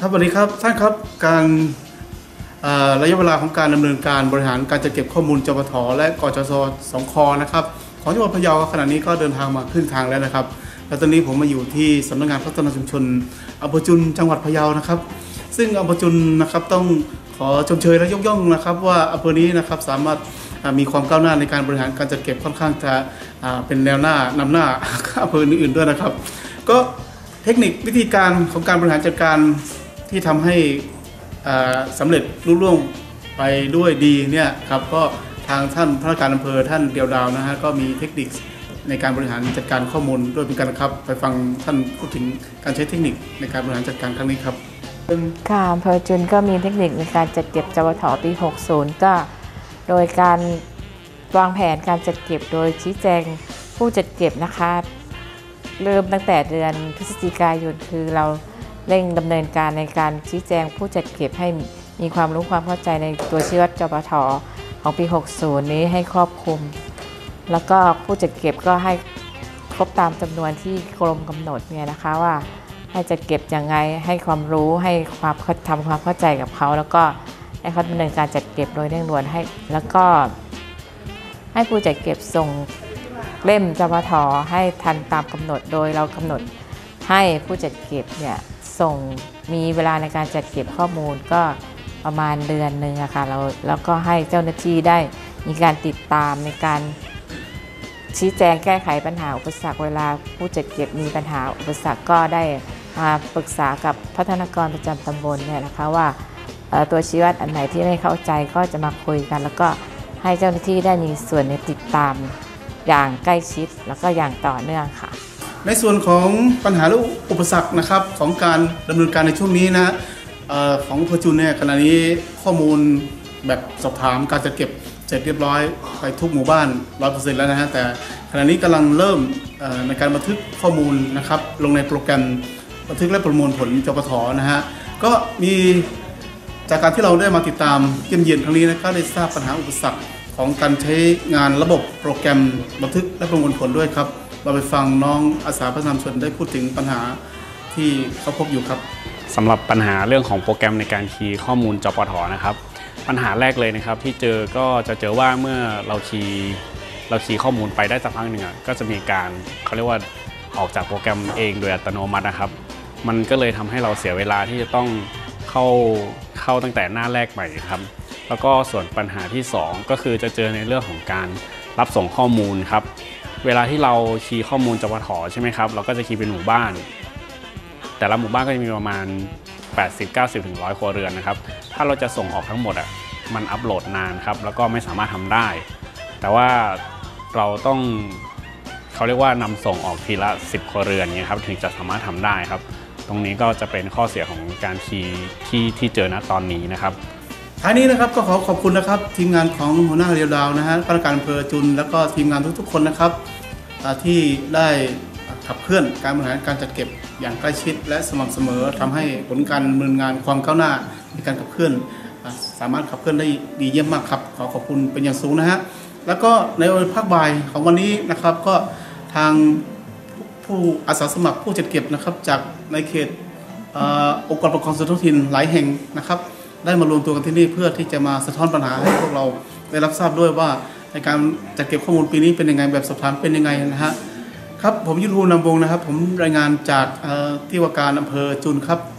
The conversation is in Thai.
ครับสวัสดีครับท่านครับการระยะเวลาของการดำเนินการบริหารการจัดเก็บข้อมูลจปทและกจสสคนะครับของจังหวัดพะเยาขณะนี้ก็เดินทางมาครึ่งทางแล้วนะครับและตอนนี้ผมมาอยู่ที่สำนักงานพัฒนาชุมชนอำเภอจุนจังหวัดพะเยานะครับซึ่งอำเภอจุนนะครับต้องขอชมเชยและยกย่องนะครับว่าอำเภอนี้นะครับสามารถมีความก้าวหน้าในการบริหารการจัดเก็บค่อนข้างจะเป็นแนวหน้านำหน้าอำเภออื่นๆด้วยนะครับก็เทคนิควิธีการของการบริหารจัดการที่ทำให้สำเร็จรุ่ร่วงไปด้วยดีเนี่ยครับก็ทางท่านพนักงานอำเภอท่านเดียวดาวนะฮะก็มีเทคนิคในการบริหารจัดการข้อมูลด้วยเป็นกันครับไปฟังท่านพูดถึงการใช้เทคนิคในการบริหารจัดการครั้งนี้ครับค่ะอำเภอจุนก็มีเทคนิคในการจัดเก็บจปทปี 60 ก็โดยการวางแผนการจัดเก็บโดยชี้แจงผู้จัดเก็บนะคะเริ่มตั้งแต่เดือนพฤศจิกายนคือเราเร่งดำเนินการในการชี้แจงผู้จัดเก็บให้มีความรู้ความเข้าใจในตัวชี้วัดจปทของปี 60 นี้ให้ครอบคลุมแล้วก็ผู้จัดเก็บก็ให้ครบตามจำนวนที่กรมกำหนดเนี่ยนะคะว่าให้จัดเก็บยังไงให้ความรู้ให้ทำความเข้าใจกับเขาแล้วก็ให้เขาดำเนินการจัดเก็บโดยเร่งด่วนให้แล้วก็ให้ผู้จัดเก็บส่งเล่มจปทให้ทันตามกำหนดโดยเรากำหนดให้ผู้จัดเก็บเนี่ยส่งมีเวลาในการจัดเก็บข้อมูลก็ประมาณเดือนหนึ่งอะค่ะแล้วก็ให้เจ้าหน้าที่ได้มีการติดตามในการชี้แจงแก้ไขปัญหาอุปสรรคเวลาผู้จัดเก็บมีปัญหาอุปสรรคก็ได้มาปรึกษากับพัฒนากรประจำตำบลเนี่ยนะคะว่าตัวชี้วัดอันไหนที่ไม่เข้าใจก็จะมาคุยกันแล้วก็ให้เจ้าหน้าที่ได้มีส่วนในติดตามอย่างใกล้ชิดแล้วก็อย่างต่อเนื่องค่ะในส่วนของปัญหาและอุปสรรคนะครับของการดำเนินการในช่วงนี้นะของอำเภอจุนเนี่ยขณะนี้ข้อมูลแบบสอบถามการจัดเก็บเสร็จเรียบร้อยไปทุกหมู่บ้าน 100% แล้วนะฮะแต่ขณะนี้กำลังเริ่มในการบันทึกข้อมูลนะครับลงในโปรแกรมบันทึกและประมวลผลจปทนะฮะก็มีจากการที่เราได้มาติดตามเยี่ยมเยียนครั้งนี้นะก็ได้ทราบปัญหาอุปสรรคของการใช้งานระบบโปรแกรมบันทึกและประมวลผลด้วยครับเราไปฟังน้องอาสาพัฒนาชุมชนได้พูดถึงปัญหาที่เขาพบอยู่ครับสำหรับปัญหาเรื่องของโปรแกรมในการคีย์ข้อมูลจปทนะครับปัญหาแรกเลยนะครับที่เจอก็จะเจอว่าเมื่อเราคีย์ข้อมูลไปได้สักพักหนึ่งก็จะมีการเขาเรียกว่าออกจากโปรแกรมเองโดยอัตโนมัตินะครับมันก็เลยทำให้เราเสียเวลาที่จะต้องเข้าตั้งแต่หน้าแรกใหม่ครับแล้วก็ส่วนปัญหาที่2ก็คือจะเจอในเรื่องของการรับส่งข้อมูลครับเวลาที่เราคีย์ข้อมูลจปทใช่ไหมครับเราก็จะคีย์เป็นหมู่บ้านแต่ละหมู่บ้านก็จะมีประมาณ80-90 ถึง 100 ครัวเรือนนะครับถ้าเราจะส่งออกทั้งหมดมันอัปโหลดนานครับแล้วก็ไม่สามารถทำได้แต่ว่าเราต้องเขาเรียกว่านำส่งออกทีละ10 ครัวเรือนเนี่ยครับถึงจะสามารถทำได้ครับตรงนี้ก็จะเป็นข้อเสียของการคีย์ที่เจอณตอนนี้นะครับท้ายนี้นะครับก็ขอบคุณนะครับทีมงานของหัวหน้าเรียวดาวนะฮะพนักงานอำเภอจุนแล้วก็ทีมงานทุกๆคนนะครับที่ได้ขับเคลื่อนการบริหารการจัดเก็บอย่างใกล้ชิดและสม่ำเสมอทำให้ผลการดำเนินงานความก้าวหน้าในการขับเคลื่อนสามารถขับเคลื่อนได้ดีเยี่ยมมากครับขอบคุณเป็นอย่างสูงนะฮะแล้วก็ในภาคบ่ายของวันนี้นะครับก็ทางผู้อาสาสมัครผู้จัดเก็บนะครับจากในเขตองค์กรปกครองส่วนท้องถิ่นหลายแห่งนะครับได้มารวมตัวกันที่นี่เพื่อที่จะมาสะท้อนปัญหาให้พวกเราได้รับทราบด้วยว่าในการจัดเก็บข้อมูลปีนี้เป็นยังไงแบบสอบถามเป็นยังไงนะฮะครับผมยุทธภูมินำวงนะครับผมรายงานจากที่ว่าการอำเภอจุนครับ